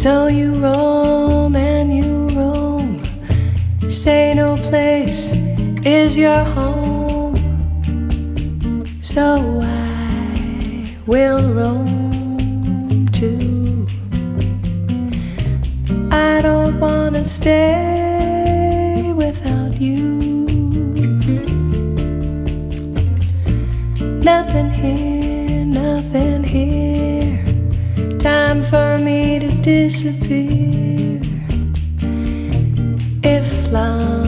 So you roam and you roam, say no place is your home. So I will roam too. I don't wanna stay without you. Nothing here, nothing here. Time for me to disappear. If love